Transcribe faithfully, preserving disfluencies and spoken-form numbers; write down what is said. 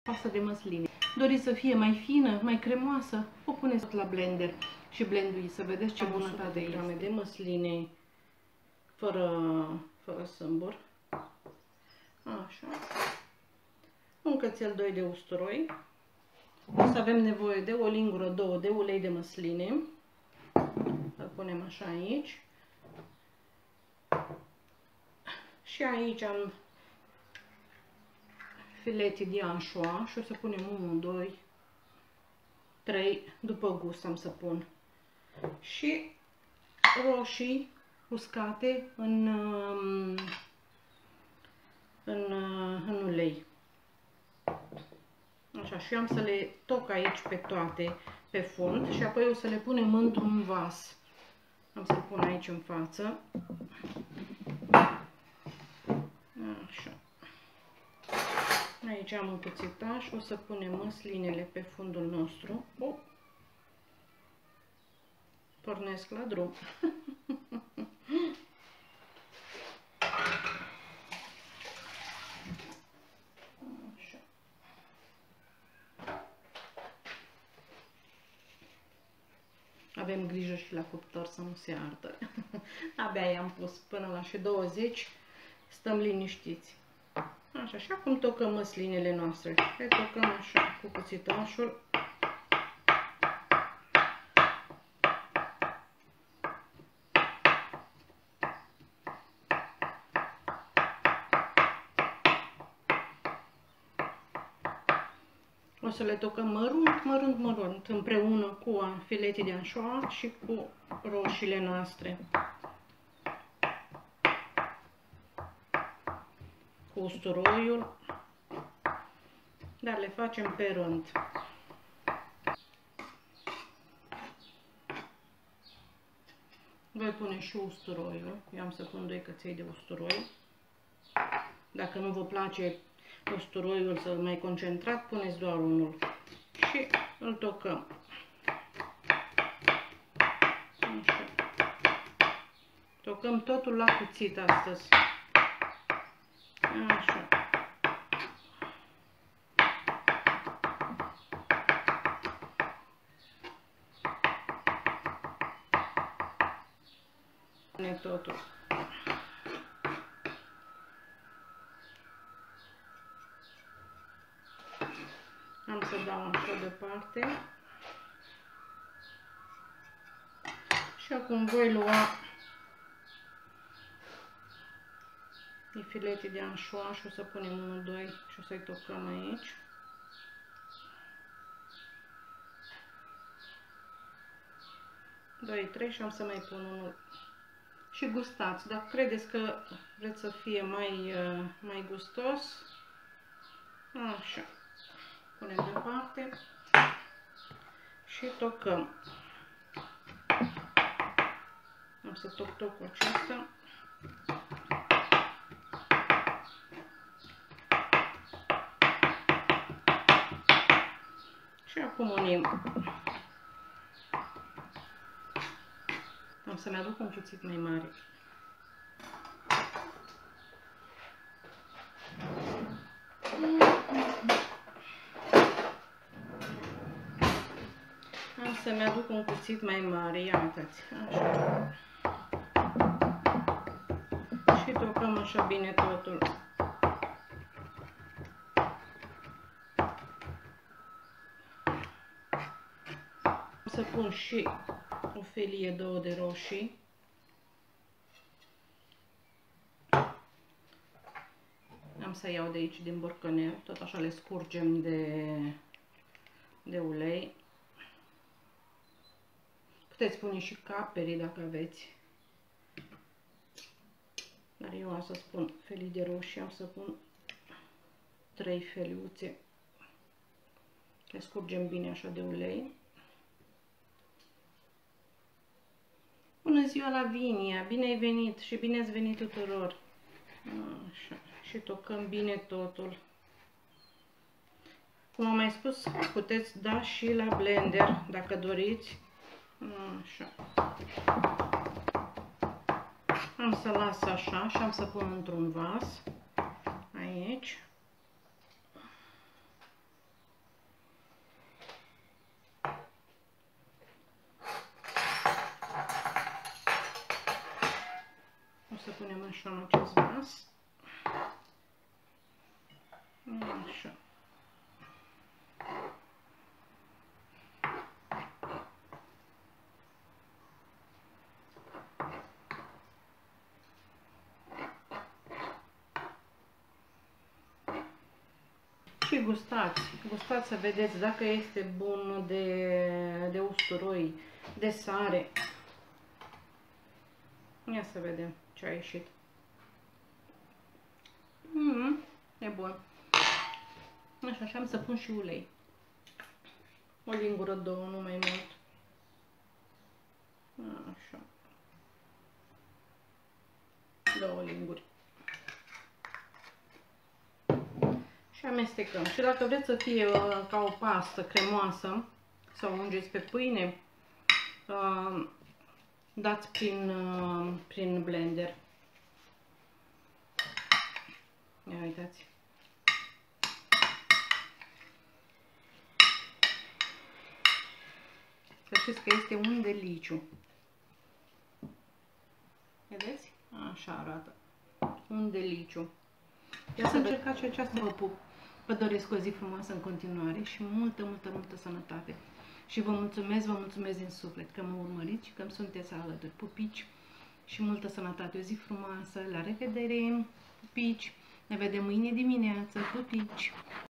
Pasta de măsline. Doriți să fie mai fină, mai cremoasă, o puneți la blender și blenduiți să vedeți ce bunătate de grame de măsline fără, fără sâmbur. Așa. Un cățel doi de usturoi. O să avem nevoie de o lingură, două de ulei de măsline. Îl punem așa aici. Și aici am filete de anșoa și o să punem unu, doi, trei, după gust am să pun. Și roșii uscate în, în, în ulei. Așa, și am să le toc aici pe toate pe fund și apoi o să le punem într-un vas. Am să-l pun aici în față. Așa. Aici am un cuțitaș, o să punem măslinele pe fundul nostru. Oh. Pornesc la drum. Așa. Avem grijă și la cuptor să nu se ardă. Abia i-am pus până la și douăzeci, stăm liniștiți. Așa, și acum tocăm măslinele noastre. Le tocăm așa cu cuțitașul. O să le tocăm mărunt, mărunt, mărunt, împreună cu filetii de anșoa și cu roșiile noastre. Cu usturoiul, dar le facem pe rând. Voi pune și usturoiul. Eu am să pun doi căței de usturoi. Dacă nu vă place usturoiul să mai concentrat, puneți doar unul. Și îl tocăm. Așa. Tocăm totul la cuțit astăzi. Așa. Pune totul. Am să dau așa departe. Și acum voi lua filete de anșoa și o să punem unu, doi și o să-i tocăm aici. doi, trei și am să mai pun unul. Și gustați, dacă credeți că vreți să fie mai, mai gustos, așa, punem deoparte și tocăm. Am să toc tot cu acesta. Și acum unim. Am să-mi aduc un cuțit mai mare. Am să-mi aduc un cuțit mai mare. Ia uitați. Așa. Și tocăm așa bine totul. Să pun și o felie, două de roșii. Am să iau de aici din borcanel, tot așa le scurgem de, de ulei. Puteți pune și caperii dacă aveți. Dar eu am să spun felii de roșii, am să pun trei feliuțe. Le scurgem bine așa de ulei. Bună ziua, Lavinia! Bine ai venit și bine ați venit tuturor! Așa. Și tocăm bine totul. Cum am mai spus, puteți da și la blender dacă doriți. Așa. Am să las așa și am să pun într-un vas. Aici. punem așa în acest vas. Așa. Și gustați, gustați să vedeți dacă este bun de, de usturoi, de sare. Ia să vedem ce a ieșit. Mm, e bun. Așa, și am să pun și ulei. O lingură, două, nu mai mult. Așa. Două linguri. Și amestecăm. Și dacă vreți să fie uh, ca o pastă cremoasă, sau ungeți pe pâine, uh, dați prin, uh, prin blender. Ia uitați. Să știți că este un deliciu. Vedeți? Așa arată. Un deliciu. Ia să încercați și aceasta. Vă pup. Vă doresc o zi frumoasă în continuare și multă, multă, multă sănătate. Și vă mulțumesc, vă mulțumesc din suflet că mă urmăriți și că îmi sunteți alături. Pupici și multă sănătate. O zi frumoasă. La revedere, pupici. Ne vedem mâine dimineață. Pupici.